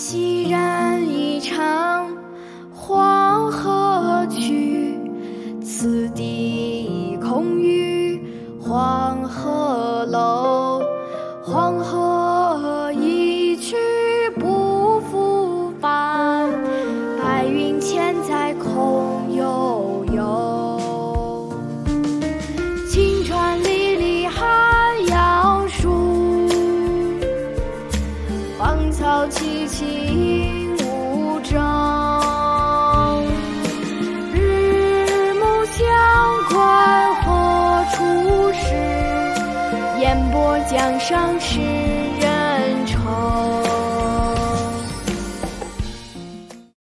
熙然一场黄河去，此地空余黄鹤楼。黄河一去不复返，白云潜在空悠悠。晴川历历寒杨树，芳草萋萋鹦鹉洲。日暮乡关何处是？烟波江上是